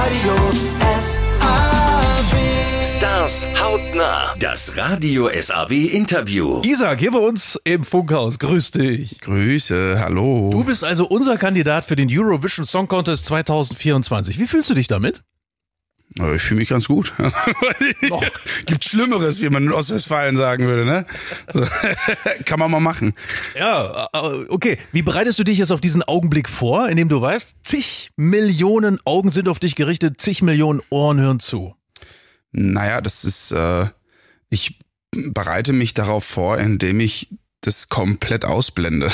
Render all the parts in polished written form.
Radio SAW. Stars hautnah. Das Radio SAW Interview. Isaac, hier bei uns im Funkhaus. Grüß dich. Grüße, hallo. Du bist also unser Kandidat für den Eurovision Song Contest 2024. Wie fühlst du dich damit? Ich fühle mich ganz gut. Gibt Schlimmeres, wie man in Ostwestfalen sagen würde, ne? Kann man mal machen. Ja, okay. Wie bereitest du dich jetzt auf diesen Augenblick vor, in dem du weißt, zig Millionen Augen sind auf dich gerichtet, zig Millionen Ohren hören zu? Naja, das ist, ich bereite mich darauf vor, indem ich das komplett ausblende.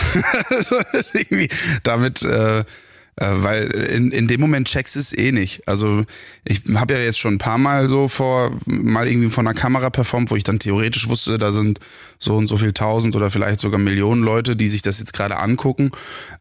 Damit, weil in dem Moment checkst du es eh nicht. Also ich habe ja jetzt schon ein paar Mal mal irgendwie vor einer Kamera performt, wo ich dann theoretisch wusste, da sind so und so viel 1000 oder vielleicht sogar Millionen Leute, die sich das jetzt gerade angucken.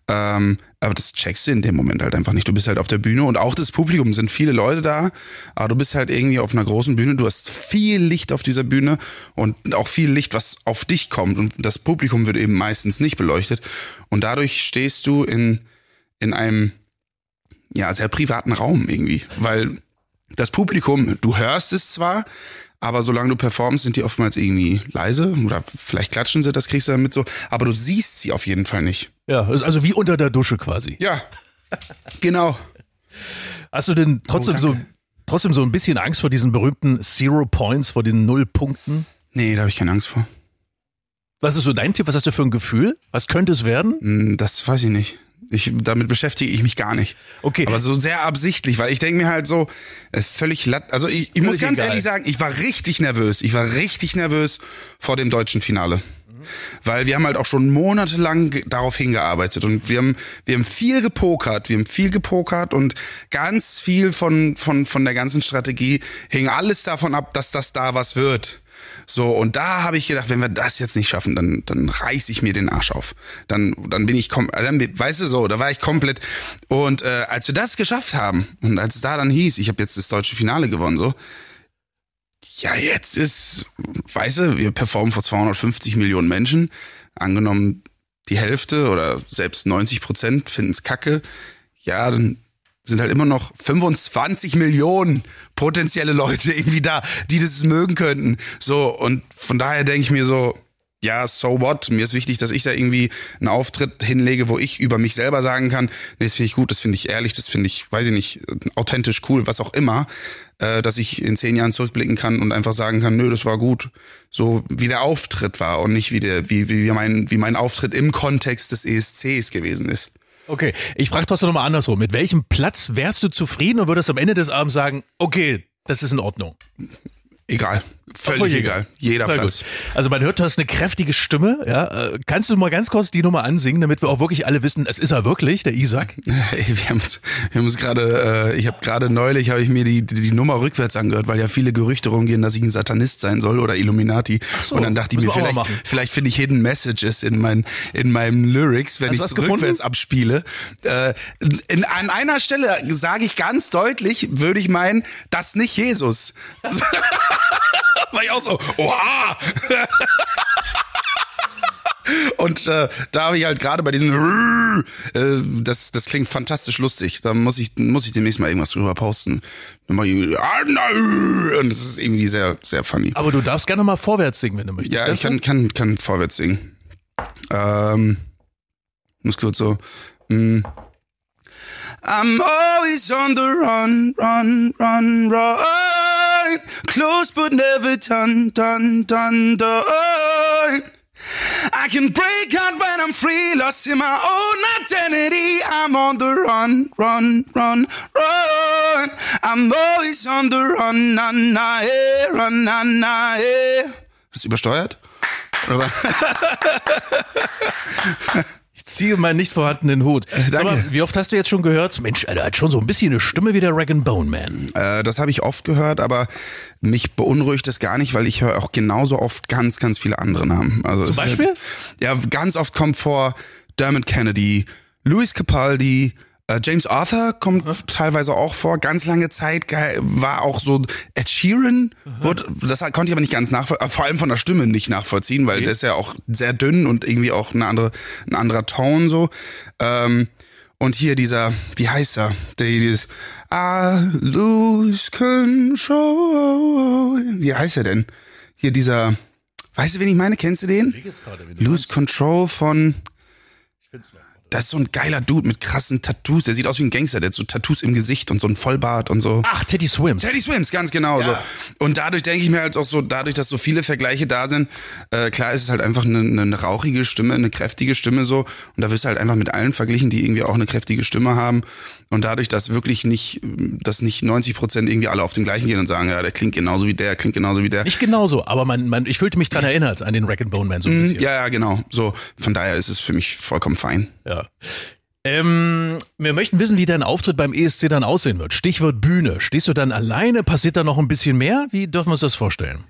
Aber das checkst du in dem Moment halt einfach nicht. Du bist halt auf der Bühne und auch das Publikum, sind viele Leute da, aber du bist halt irgendwie auf einer großen Bühne. Du hast viel Licht auf dieser Bühne und auch viel Licht, was auf dich kommt. Und das Publikum wird eben meistens nicht beleuchtet. Und dadurch stehst du in einem, ja, sehr privaten Raum irgendwie, weil das Publikum, du hörst es zwar, aber solange du performst, sind die oftmals irgendwie leise oder vielleicht klatschen sie, das kriegst du dann mit so, aber du siehst sie auf jeden Fall nicht. Ja, also wie unter der Dusche quasi. Ja, genau. Hast du denn trotzdem so ein bisschen Angst vor diesen berühmten Zero Points, vor den 0 Punkten? Nee, da habe ich keine Angst vor. Was ist so dein Tipp? Was hast du für ein Gefühl? Was könnte es werden? Das weiß ich nicht. Damit beschäftige ich mich gar nicht. Okay. Aber so sehr absichtlich, weil ich denke mir halt so, es ist völlig also ich muss ganz ehrlich sagen, ich war richtig nervös. Ich war richtig nervös vor dem deutschen Finale. Weil wir haben halt auch schon monatelang darauf hingearbeitet und wir haben viel gepokert und ganz viel von der ganzen Strategie hing alles davon ab, dass das da was wird. So, und da habe ich gedacht, wenn wir das jetzt nicht schaffen, dann reiß ich mir den Arsch auf. Dann bin ich, weißt du so, da war ich komplett. Und als wir das geschafft haben und als es da dann hieß, ich habe jetzt das deutsche Finale gewonnen, so, ja, jetzt ist, weißt du, wir performen vor 250 Millionen Menschen. Angenommen, die Hälfte oder selbst 90% finden es kacke. Ja, dann sind halt immer noch 25 Millionen potenzielle Leute irgendwie da, die das mögen könnten. So, und von daher denke ich mir so, ja, so what? Mir ist wichtig, dass ich da irgendwie einen Auftritt hinlege, wo ich über mich selber sagen kann, nee, das finde ich gut, das finde ich ehrlich, das finde ich, weiß ich nicht, authentisch, cool, was auch immer, dass ich in 10 Jahren zurückblicken kann und einfach sagen kann, nö, das war gut. So wie der Auftritt war und nicht wie mein Auftritt im Kontext des ESCs gewesen ist. Okay, ich frage trotzdem nochmal andersrum. Mit welchem Platz wärst du zufrieden und würdest am Ende des Abends sagen, okay, das ist in Ordnung? Egal, völlig egal. Jeder Platz. Gut. Also man hört, du hast eine kräftige Stimme. Ja? Kannst du mal ganz kurz die Nummer ansingen, damit wir auch wirklich alle wissen, es ist er wirklich, der Isaac? Wir haben uns gerade, ich habe mir die Nummer rückwärts angehört, weil ja viele Gerüchte rumgehen, dass ich ein Satanist sein soll oder Illuminati. Ach so, und dann dachte ich mir, vielleicht finde ich Hidden Messages in meinen Lyrics, wenn ich es rückwärts abspiele. An einer Stelle sage ich ganz deutlich, würde ich meinen, das nicht Jesus. War ich auch so, oha! Und da habe ich halt gerade bei diesem das klingt fantastisch lustig. Da muss ich demnächst mal irgendwas drüber posten. Und das ist irgendwie sehr, sehr funny. Aber du darfst gerne mal vorwärts singen, wenn du möchtest. Ja, ich kann vorwärts singen. Muss kurz so. I'm always on the run, run, run, run. Close but never done. I can break out when I'm free, lost in my own identity. I'm on the run, run, run, run. I'm always on the run, run. Ist übersteuert? Oder? Ziehe meinen nicht vorhandenen Hut. Danke. Mal, wie oft hast du jetzt schon gehört? Mensch, er hat schon so ein bisschen eine Stimme wie der Rag & Bone Man. Das habe ich oft gehört, aber mich beunruhigt das gar nicht, weil ich höre auch genauso oft ganz, ganz viele andere Namen. Also zum Beispiel? Ja, ganz oft kommt vor Dermot Kennedy, Louis Capaldi, James Arthur kommt teilweise auch vor. Ganz lange Zeit war auch so Ed Sheeran. Das konnte ich aber nicht ganz nachvollziehen, vor allem von der Stimme nicht nachvollziehen, weil der ist ja auch sehr dünn und irgendwie auch ein anderer Ton so. Und hier dieser, wie heißt er? Dieses I lose control. Wie heißt er denn? Hier dieser, weißt du, wen ich meine? Kennst du den? Lose Control von... Das ist so ein geiler Dude mit krassen Tattoos. Der sieht aus wie ein Gangster, der hat so Tattoos im Gesicht und so ein Vollbart und so. Ach, Teddy Swims. Teddy Swims, ganz genau. Ja. So. Und dadurch denke ich mir halt auch so, dadurch, dass so viele Vergleiche da sind, klar ist es halt einfach eine rauchige Stimme, eine kräftige Stimme so. Und da wirst du halt einfach mit allen verglichen, die irgendwie auch eine kräftige Stimme haben. Und dadurch, dass wirklich nicht 90% irgendwie alle auf den gleichen gehen und sagen, ja, der klingt genauso wie der, klingt genauso wie der. Nicht genauso, aber ich fühlte mich dran erinnert an den Rag & Bone Man so ein bisschen. Ja, genau. So, von daher ist es für mich vollkommen fein. Ja. Wir möchten wissen, wie dein Auftritt beim ESC dann aussehen wird. Stichwort Bühne. Stehst du dann alleine? Passiert da noch ein bisschen mehr? Wie dürfen wir uns das vorstellen?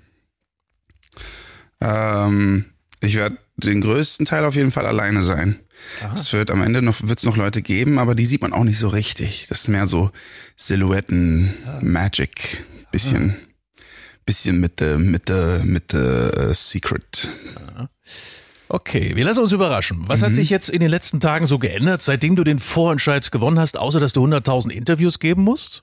Ich werde den größten Teil auf jeden Fall alleine sein. Aha. Es wird am Ende wird's noch Leute geben, aber die sieht man auch nicht so richtig. Das ist mehr so Silhouetten, Magic, bisschen mit the Secret. Aha. Okay, wir lassen uns überraschen. Was hat sich jetzt in den letzten Tagen so geändert, seitdem du den Vorentscheid gewonnen hast, außer dass du 100.000 Interviews geben musst?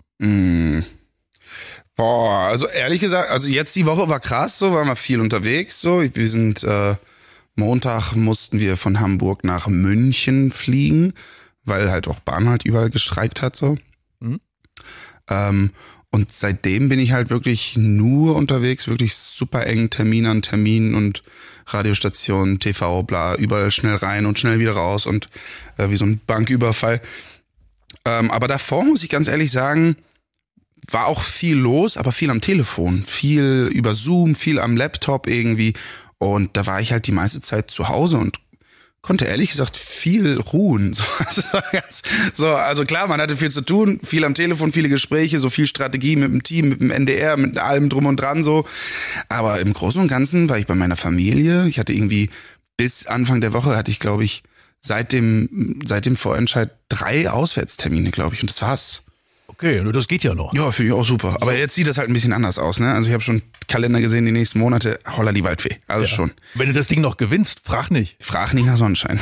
Boah, also ehrlich gesagt, also jetzt die Woche war krass, so waren wir viel unterwegs, so. Wir sind Montag mussten wir von Hamburg nach München fliegen, weil halt auch Bahn halt überall gestreikt hat, so. Und seitdem bin ich halt wirklich nur unterwegs, wirklich super eng, Termin an Termin und Radiostation, TV, bla, überall schnell rein und schnell wieder raus und wie so ein Banküberfall. Aber davor muss ich ganz ehrlich sagen, war auch viel los, aber viel am Telefon, viel über Zoom, viel am Laptop irgendwie. Und da war ich halt die meiste Zeit zu Hause und konnte ehrlich gesagt viel ruhen. Also klar, man hatte viel zu tun, viel am Telefon, viele Gespräche, so viel Strategie mit dem Team, mit dem NDR, mit allem drum und dran so. Aber im Großen und Ganzen war ich bei meiner Familie. Ich hatte irgendwie bis Anfang der Woche hatte ich, glaube ich, seit dem Vorentscheid 3 Auswärtstermine, glaube ich. Und das war's. Okay, nur das geht ja noch. Ja, finde ich auch super. Aber jetzt sieht das halt ein bisschen anders aus, ne? Also ich habe schon Kalender gesehen, die nächsten Monate, holla die Waldfee. Also ja. Schon. Wenn du das Ding noch gewinnst, frag nicht. Frag nicht nach Sonnenschein.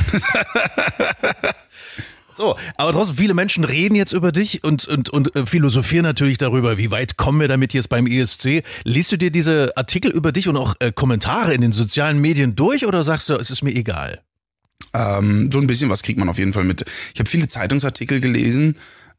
So, aber trotzdem, viele Menschen reden jetzt über dich und philosophieren natürlich darüber, wie weit kommen wir damit jetzt beim ESC. Liest du dir diese Artikel über dich und auch Kommentare in den sozialen Medien durch oder sagst du, es ist mir egal? So ein bisschen was kriegt man auf jeden Fall mit. Ich habe viele Zeitungsartikel gelesen,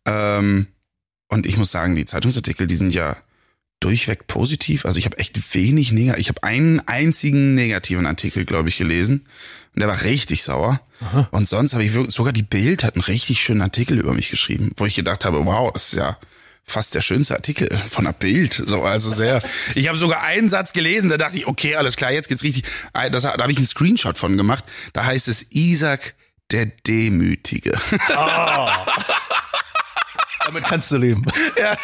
und ich muss sagen, die Zeitungsartikel, die sind ja durchweg positiv. Also ich habe echt wenig negativ. Ich habe einen einzigen negativen Artikel, glaube ich, gelesen. Und der war richtig sauer. Aha. Und sonst habe ich wirklich, sogar die Bild hat einen richtig schönen Artikel über mich geschrieben, wo ich gedacht habe, wow, das ist ja fast der schönste Artikel von der Bild. So, also sehr. Ich habe sogar einen Satz gelesen, da dachte ich, okay, alles klar, jetzt geht's richtig. Da habe ich einen Screenshot von gemacht. Da heißt es Isaac der Demütige. Oh. Damit kannst du leben. Ja.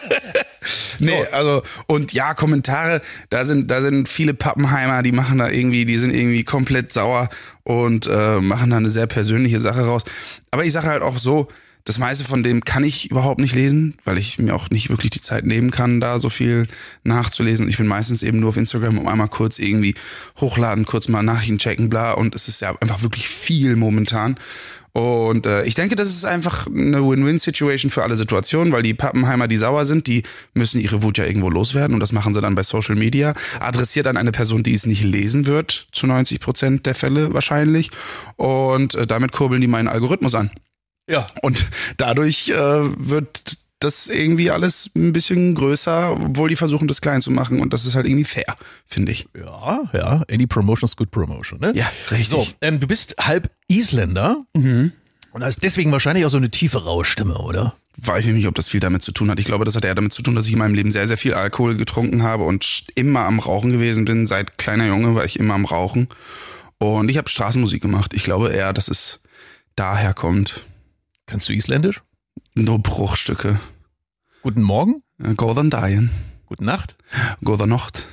Nee, also, und ja, Kommentare, da sind viele Pappenheimer, die sind irgendwie komplett sauer und machen da eine sehr persönliche Sache raus. Aber ich sage halt auch so, das meiste von dem kann ich überhaupt nicht lesen, weil ich mir auch nicht wirklich die Zeit nehmen kann, da so viel nachzulesen. Ich bin meistens eben nur auf Instagram, um einmal kurz irgendwie hochladen, kurz mal Nachrichten checken, bla. Und es ist ja einfach wirklich viel momentan. Und ich denke, das ist einfach eine Win-Win-Situation für alle Situationen, weil die Pappenheimer, die sauer sind, die müssen ihre Wut ja irgendwo loswerden und das machen sie dann bei Social Media. Adressiert an eine Person, die es nicht lesen wird, zu 90% der Fälle wahrscheinlich. Und damit kurbeln die meinen Algorithmus an. Ja. Und dadurch wird das irgendwie alles ein bisschen größer, obwohl die versuchen, das klein zu machen. Und das ist halt irgendwie fair, finde ich. Ja. Any promotion is good promotion, ne? Ja, richtig. So, du bist halb Isländer und hast deswegen wahrscheinlich auch so eine tiefe, raue Stimme, oder? Weiß ich nicht, ob das viel damit zu tun hat. Ich glaube, das hat eher damit zu tun, dass ich in meinem Leben sehr, sehr viel Alkohol getrunken habe und immer am Rauchen gewesen bin. Seit kleiner Junge war ich immer am Rauchen. Und ich habe Straßenmusik gemacht. Ich glaube eher, dass es daher kommt. Kannst du Isländisch? Nur Bruchstücke. Guten Morgen? Góðan daginn. Gute Nacht? Góða Nacht.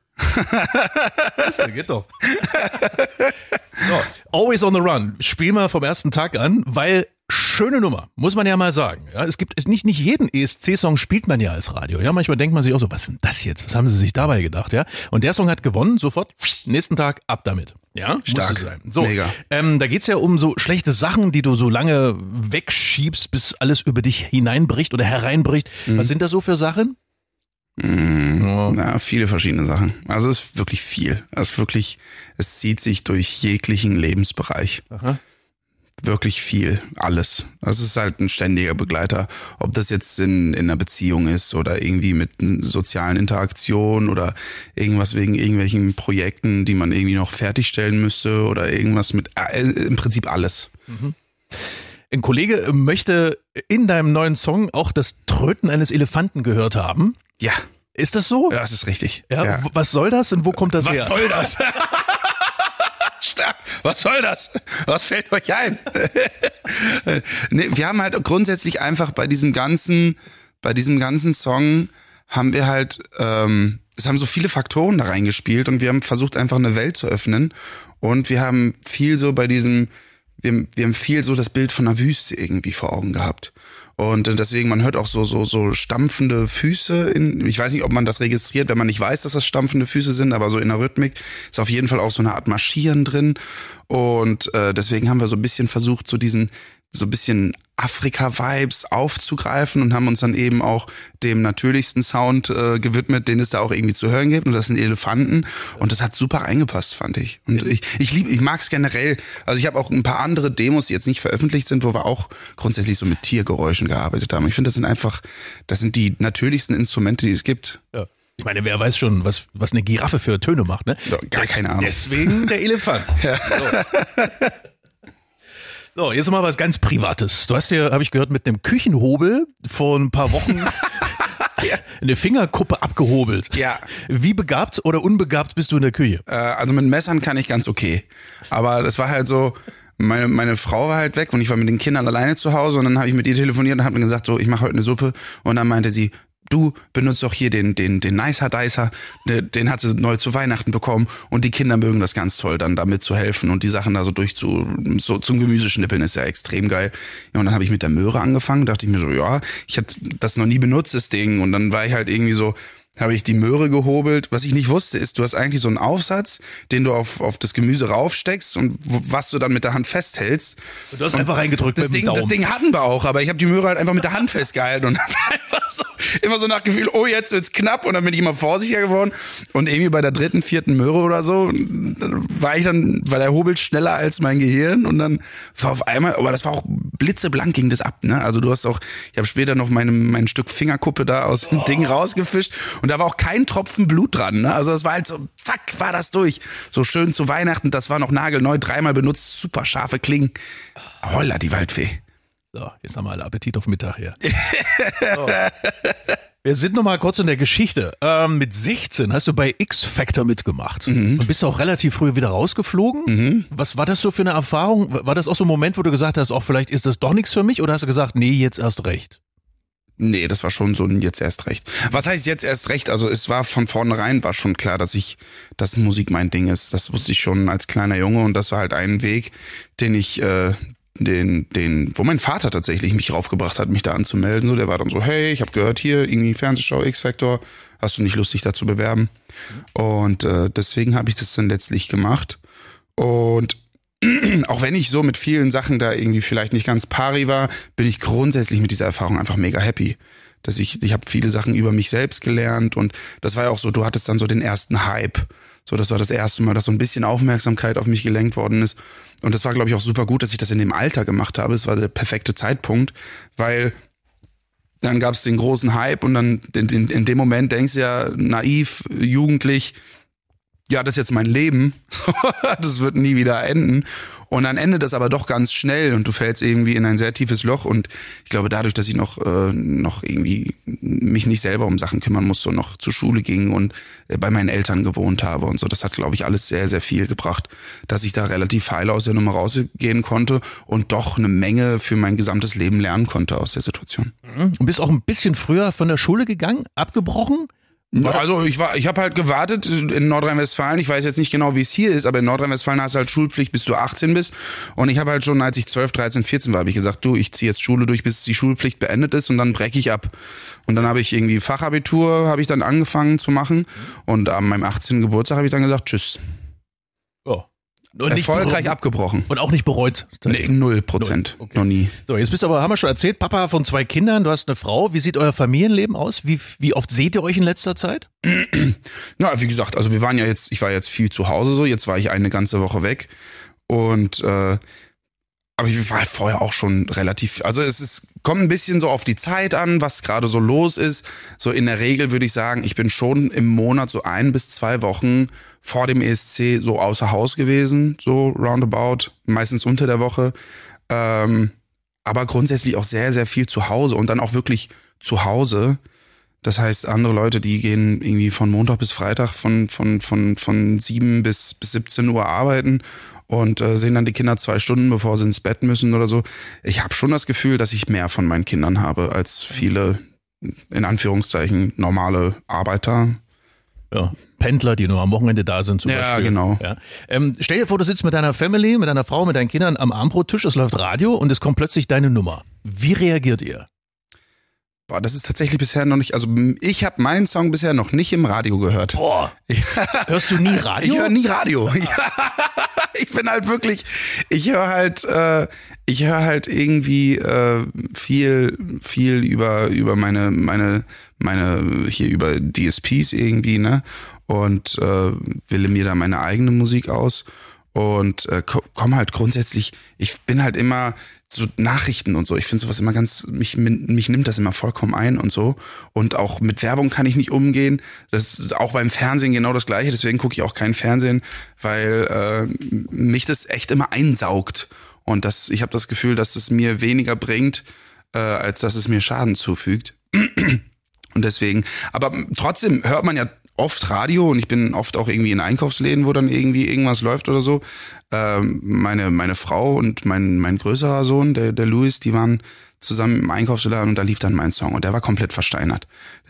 Das geht doch. So, Always on the Run. Spiel mal vom ersten Tag an, weil schöne Nummer, muss man ja mal sagen. Ja, es gibt nicht jeden ESC-Song spielt man ja als Radio. Ja, manchmal denkt man sich auch so, was ist denn das jetzt? Was haben sie sich dabei gedacht? Ja, und der Song hat gewonnen, sofort, nächsten Tag ab damit. Ja, Stark. musste sein. So, Mega. Da geht's ja um so schlechte Sachen, die du so lange wegschiebst, bis alles über dich hineinbricht oder hereinbricht. Was sind das so für Sachen? Na, viele verschiedene Sachen. Also es ist wirklich viel. Es zieht sich durch jeglichen Lebensbereich. Aha. Wirklich viel, alles. Das ist halt ein ständiger Begleiter. Ob das jetzt in einer Beziehung ist oder irgendwie mit sozialen Interaktionen oder irgendwas wegen irgendwelchen Projekten, die man irgendwie noch fertigstellen müsste oder irgendwas mit, im Prinzip alles. Ein Kollege möchte in deinem neuen Song auch das Tröten eines Elefanten gehört haben. Ja, Ist das so? das ist richtig. Ja. Was soll das und wo kommt das her? Was soll das? Stark. Was soll das? Was fällt euch ein? Nee, wir haben halt grundsätzlich einfach bei diesem ganzen Song haben wir halt, es haben so viele Faktoren da reingespielt und wir haben versucht einfach eine Welt zu öffnen und wir haben viel so bei diesem, wir haben viel so das Bild von einer Wüste irgendwie vor Augen gehabt. Und deswegen, man hört auch so stampfende Füße ich weiß nicht, ob man das registriert, wenn man nicht weiß, dass das stampfende Füße sind, aber so in der Rhythmik ist auf jeden Fall auch so eine Art Marschieren drin. Und deswegen haben wir so ein bisschen versucht, so ein bisschen Afrika-Vibes aufzugreifen und haben uns dann eben auch dem natürlichsten Sound gewidmet, den es da auch irgendwie zu hören gibt. Und das sind Elefanten. Und das hat super reingepasst, fand ich. Und ich mag es generell. Also ich habe auch ein paar andere Demos, die jetzt nicht veröffentlicht sind, wo wir auch grundsätzlich so mit Tiergeräuschen gearbeitet haben. Ich finde, das sind die natürlichsten Instrumente, die es gibt. Ja. Ich meine, wer weiß schon, was eine Giraffe für Töne macht, ne? Ja, keine Ahnung. Deswegen der Elefant. Ja. So, jetzt mal was ganz Privates. Du hast dir, habe ich gehört, mit einem Küchenhobel vor ein paar Wochen eine Fingerkuppe abgehobelt. Ja. Wie begabt oder unbegabt bist du in der Küche? Also mit Messern kann ich ganz okay. Aber das war halt so, meine Frau war halt weg und ich war mit den Kindern alleine zu Hause und dann habe ich mit ihr telefoniert und habe mir gesagt, so, ich mache heute eine Suppe und dann meinte sie, du benutzt doch hier den Nicer Dicer, den hat sie neu zu Weihnachten bekommen und die Kinder mögen das ganz toll, dann damit zu helfen und die Sachen da so so zum Gemüseschnippeln ist ja extrem geil. Ja, und dann habe ich mit der Möhre angefangen, dachte ich mir so, ja, ich hatte das noch nie benutzt, das Ding, und dann war ich halt irgendwie so, habe ich die Möhre gehobelt. Was ich nicht wusste, ist, du hast eigentlich so einen Aufsatz, den du auf das Gemüse raufsteckst und was du dann mit der Hand festhältst. Du hast einfach reingedrückt mit dem Daumen. Das Ding hatten wir auch, aber ich habe die Möhre halt einfach mit der Hand festgehalten und einfach so, immer so nach Gefühl, oh, jetzt wird's knapp, und dann bin ich immer vorsichtiger geworden und irgendwie bei der 3., 4. Möhre oder so war der Hobel schneller als mein Gehirn und dann war auf einmal, aber das war auch blitzeblank, ging das ab, ne? Also du hast auch, ich habe später noch mein Stück Fingerkuppe da aus dem Ding rausgefischt und da war auch kein Tropfen Blut dran, ne? Also es war halt so, zack, war das durch. So schön zu Weihnachten, das war noch nagelneu, 3-mal benutzt, super scharfe Klingen. Holla, die Waldfee. So, jetzt haben wir alle Appetit auf Mittag hier. So. Wir sind noch mal kurz in der Geschichte. Mit 16 hast du bei X-Factor mitgemacht und bist auch relativ früh wieder rausgeflogen. Was war das so für eine Erfahrung? War das auch so ein Moment, wo du gesagt hast, auch vielleicht ist das doch nichts für mich, oder hast du gesagt, nee, jetzt erst recht? Nee, das war schon so ein jetzt erst recht. Was heißt jetzt erst recht? Also es war von vornherein war schon klar, dass Musik mein Ding ist. Das wusste ich schon als kleiner Junge und das war halt ein Weg, den ich, wo mein Vater tatsächlich mich raufgebracht hat, mich da anzumelden. So, der war dann so, hey, ich habe gehört hier, irgendwie Fernsehshow X-Factor, hast du nicht Lust, dich da zu bewerben? Und deswegen habe ich das dann letztlich gemacht. Und auch wenn ich so mit vielen Sachen da irgendwie vielleicht nicht ganz pari war, bin ich grundsätzlich mit dieser Erfahrung einfach mega happy. Dass ich habe viele Sachen über mich selbst gelernt und das war ja auch so, du hattest dann so den ersten Hype. So, das war das erste Mal, dass so ein bisschen Aufmerksamkeit auf mich gelenkt worden ist. Und das war, glaube ich, auch super gut, dass ich das in dem Alter gemacht habe. Es war der perfekte Zeitpunkt, weil dann gab es den großen Hype und dann in dem Moment denkst du ja naiv, jugendlich, ja, das ist jetzt mein Leben, das wird nie wieder enden. Und dann endet das aber doch ganz schnell und du fällst irgendwie in ein sehr tiefes Loch. Und ich glaube, dadurch, dass ich noch irgendwie mich nicht selber um Sachen kümmern musste und noch zur Schule ging und bei meinen Eltern gewohnt habe und so, das hat, glaube ich, alles sehr, sehr viel gebracht, dass ich da relativ heil aus der Nummer rausgehen konnte und doch eine Menge für mein gesamtes Leben lernen konnte aus der Situation. Und bist auch ein bisschen früher von der Schule gegangen, abgebrochen? Also ich habe halt gewartet in Nordrhein-Westfalen, ich weiß jetzt nicht genau, wie es hier ist, aber in Nordrhein-Westfalen hast du halt Schulpflicht, bis du 18 bist und ich habe halt schon, als ich 12, 13, 14 war, habe ich gesagt, du, ich ziehe jetzt Schule durch, bis die Schulpflicht beendet ist und dann breche ich ab. Und dann habe ich irgendwie Fachabitur, habe ich dann angefangen zu machen und an meinem 18. Geburtstag habe ich dann gesagt, tschüss. Oh. Und nicht erfolgreich abgebrochen. Und auch nicht bereut? Nee, 0%. Okay. Noch nie. So, jetzt bist du aber, haben wir schon erzählt, Papa von 2 Kindern, du hast eine Frau. Wie sieht euer Familienleben aus? Wie oft seht ihr euch in letzter Zeit? Ja, wie gesagt, also ich war jetzt viel zu Hause so, jetzt war ich eine ganze Woche weg und aber ich war halt vorher auch schon relativ, also kommt ein bisschen so auf die Zeit an, was gerade so los ist. So in der Regel würde ich sagen, ich bin schon im Monat so 1 bis 2 Wochen vor dem ESC so außer Haus gewesen, so roundabout, meistens unter der Woche. Aber grundsätzlich auch sehr, sehr viel zu Hause und dann auch wirklich zu Hause. Das heißt, andere Leute, die gehen irgendwie von Montag bis Freitag von 7 bis 17 Uhr arbeiten und sehen dann die Kinder 2 Stunden, bevor sie ins Bett müssen oder so. Ich habe schon das Gefühl, dass ich mehr von meinen Kindern habe als viele, in Anführungszeichen, normale Arbeiter. Ja, Pendler, die nur am Wochenende da sind zum Beispiel. Ja, genau. Ja. Stell dir vor, du sitzt mit deiner Family, mit deiner Frau, mit deinen Kindern am Abendbrottisch, es läuft Radio und es kommt plötzlich deine Nummer. Wie reagiert ihr? Boah, das ist tatsächlich bisher noch nicht, also ich habe meinen Song bisher noch nicht im Radio gehört. Boah, hörst du nie Radio? Ich höre nie Radio. Ja. Ich bin halt wirklich, ich höre halt irgendwie viel über meine hier über DSPs irgendwie, ne? Und wähle mir da meine eigene Musik aus und komme halt grundsätzlich, ich bin halt immer so Nachrichten und so. Ich finde sowas immer mich nimmt das immer vollkommen ein und so. Und auch mit Werbung kann ich nicht umgehen. Das ist auch beim Fernsehen genau das Gleiche. Deswegen gucke ich auch kein Fernsehen, weil mich das echt immer einsaugt. Und ich habe das Gefühl, dass es mir weniger bringt, als dass es mir Schaden zufügt. Und deswegen, aber trotzdem hört man ja oft Radio und ich bin oft auch irgendwie in Einkaufsläden, wo dann irgendwie irgendwas läuft oder so. Meine Frau und mein größerer Sohn, der Louis, die waren zusammen im Einkaufsladen und da lief dann mein Song und der war komplett versteinert.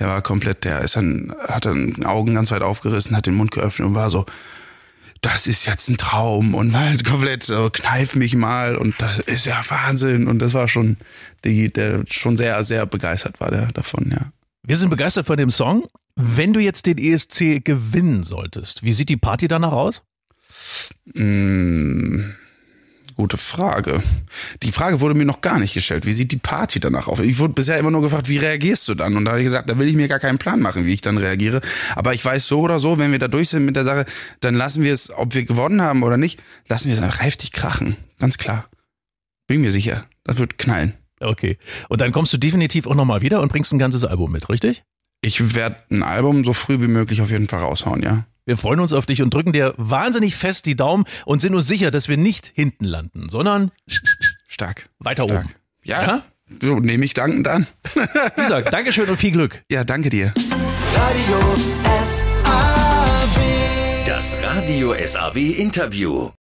Hat dann Augen ganz weit aufgerissen, hat den Mund geöffnet und war so, das ist jetzt ein Traum und halt komplett so, kneif mich mal und das ist ja Wahnsinn und das war schon, der schon sehr, sehr begeistert war der davon, ja. Wir sind begeistert von dem Song. Wenn du jetzt den ESC gewinnen solltest, wie sieht die Party danach aus? Gute Frage. Die Frage wurde mir noch gar nicht gestellt. Wie sieht die Party danach aus? Ich wurde bisher immer nur gefragt, wie reagierst du dann? Und da habe ich gesagt, da will ich mir gar keinen Plan machen, wie ich dann reagiere. Aber ich weiß so oder so, wenn wir da durch sind mit der Sache, dann lassen wir es, ob wir gewonnen haben oder nicht, lassen wir es einfach heftig krachen. Ganz klar. Bin mir sicher. Das wird knallen. Okay. Und dann kommst du definitiv auch nochmal wieder und bringst ein ganzes Album mit, richtig? Ich werde ein Album so früh wie möglich auf jeden Fall raushauen, ja. Wir freuen uns auf dich und drücken dir wahnsinnig fest die Daumen und sind uns sicher, dass wir nicht hinten landen, sondern stark weiter oben. Ja? So nehme ich dankend an. Wie gesagt, Dankeschön und viel Glück. Ja, danke dir. Radio SAW. Das Radio SAW Interview.